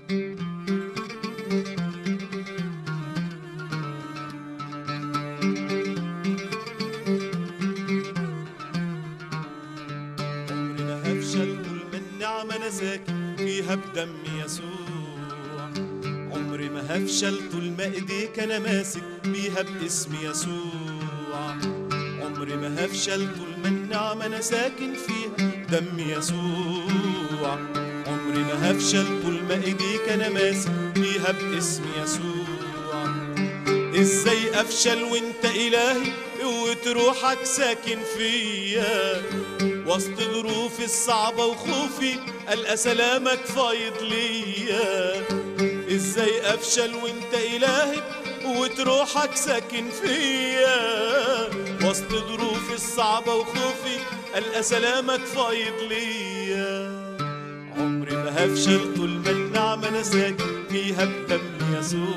عمري ما هفشل طول ما النعمة أنا ساكن فيها بدم يسوع. عمري ما هفشل طول ما إيديك أنا ماسك بيها باسم يسوع. عمري ما هفشل طول ما النعمة أنا ساكن فيها دم يسوع. عمري ما هفشل طول ما إيديك أنا ماسك بيها باسم يسوع. إزاي أفشل وإنت إلهي قوة روحك ساكن فيا؟ وسط ظروفي الصعبة وخوفي ألقى سلامك فايض ليا. إزاي أفشل وإنت إلهي قوة روحك ساكن فيا؟ وسط ظروفي الصعبة وخوفي ألقى سلامك فايض ليا. عمري ما هفشل طول ما النعمة أنا ساكن فيها بدم يسوع.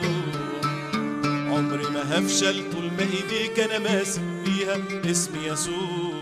عمري ما هفشل طول ما إيديك أنا ماسك بيها اسم يسوع.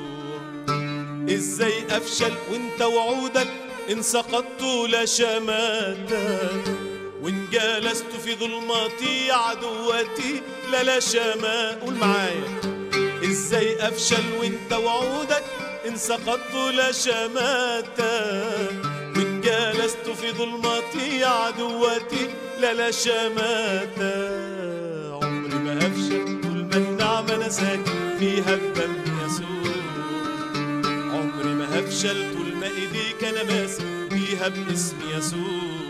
إزاي أفشل وإنت وعودك إن سقطت لا شماتة، وإن جلست في ظلماتي عدوتي لا شماتة. قول معايا. إزاي أفشل وإنت وعودك إن سقطت لا شماتة، وإن جلست في ظلماتي عدوتي لا شماتة. عمري ما هفشل طول ما النعمة أنا ساكن فيها بدم يسوع. عمري ما هفشل طول ما إيديك أنا ماسك بيها باسم يسوع.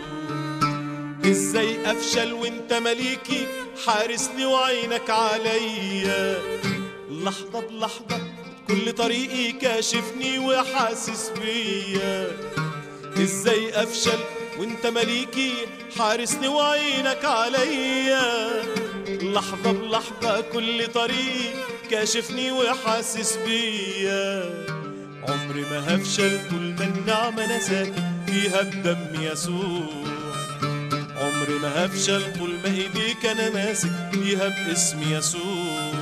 إزاي أفشل وإنت مليكي حارسني وعينك عليا؟ لحظة بلحظة كل طريقي كاشفني وحاسس بيا. إزاي أفشل وإنت مليكي حارسني وعينك عليا؟ لحظة بلحظة كل طريقي كاشفني وحاسس بيا. عمري ما هفشل طول ما النعمة أنا ساكن فيها بدم يسوع. عمري ما هفشل طول ما إيديك أنا ماسك فيها باسم يسوع.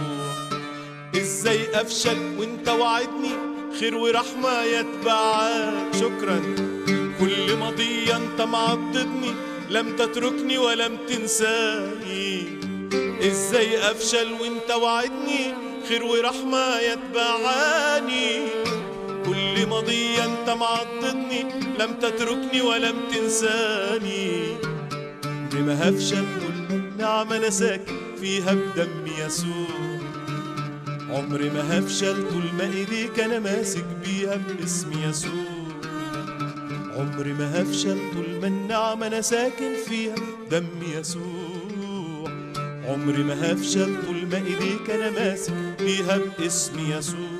إزاي أفشل وإنت وعدني خير ورحمة يتبعك؟ شكرا. كل مضية أنت معضدني لم تتركني ولم تنساني. إزاي أفشل وإنت وعدني خير ورحمة يتبعاني؟ كل مضية أنت معضدني لم تتركني ولم تنساني. عمري ما هفشل طول ما النعمة أنا ساكن فيها بدم يسوع. عمري ما هفشل طول ما إيديك أنا ماسك بيها باسم يسوع. عمري ما هفشل طول ما النعمة أنا ساكن فيها دم يسوع. عمري ما هفشل طول ما إيديك أنا ماسك بيها باسم يسوع.